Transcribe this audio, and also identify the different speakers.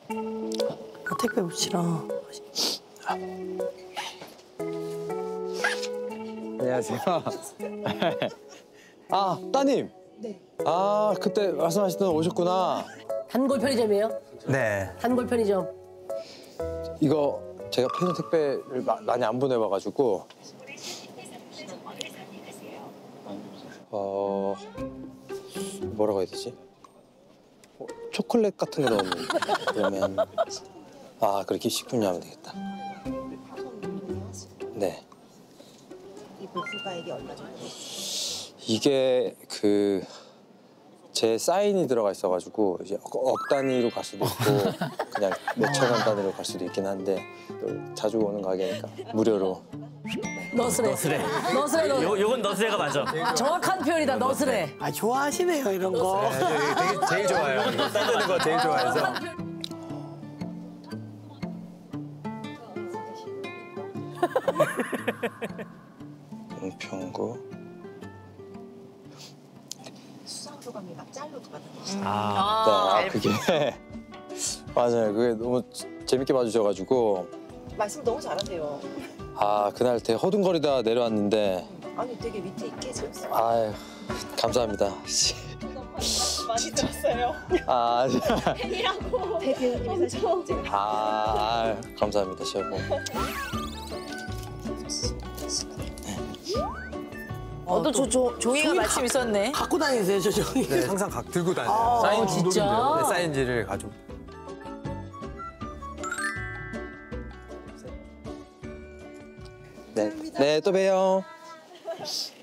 Speaker 1: 택배 붙이라.
Speaker 2: 안녕하세요. 아, 따님.
Speaker 3: 네.
Speaker 2: 아, 그때 말씀하셨던 오셨구나.
Speaker 4: 단골 편의점이에요?
Speaker 2: 네.
Speaker 4: 단골 편의점.
Speaker 2: 이거 제가 편의 택배를 많이 안 보내봐가지고. 뭐라고 해야 되지? 초콜릿 같은 거 넣으면 그러면 그렇게 식품류 하면 되겠다. 네.
Speaker 3: 이 복수가액이 얼마 정도?
Speaker 2: 이게 제 사인이 들어가 있어가지고 이제 억 단위로 갈 수도 있고 그냥 몇천 원 단위로 갈 수도 있긴 한데 또 자주 오는 가게니까 무료로.
Speaker 4: 너스레. 너스레.
Speaker 5: 요건 너스레가 맞아.
Speaker 4: 정확한 표현이다. 너스레.
Speaker 1: 아 좋아하시네요 이런 거.
Speaker 2: 되게 제일 좋아요. 싸드는 거 제일 좋아해서. 은평구.
Speaker 3: 수상소감이 막 짤로 들어가는
Speaker 2: 그게 맞아요. 그게 너무 재밌게 봐주셔가지고.
Speaker 3: 말씀 너무 잘하세요.
Speaker 2: 그날 되게 허둥거리다가 내려왔는데.
Speaker 3: 아니 되게 밑에 있게 재밌어요.
Speaker 2: 아유, 감사합니다.
Speaker 3: 많이 들었어요.
Speaker 2: 팬이라고.
Speaker 3: 대표님이 사실 제가
Speaker 2: 감사합니다, 셰프.
Speaker 6: 또 종이가 마침 있었네.
Speaker 1: 갖고 다니세요 저 종이.
Speaker 7: 네, 항상 들고 다녀요. 사인
Speaker 4: 진짜?
Speaker 7: 중독인데요. 네, 사인지를 가지고.
Speaker 2: 네, 또 봬요.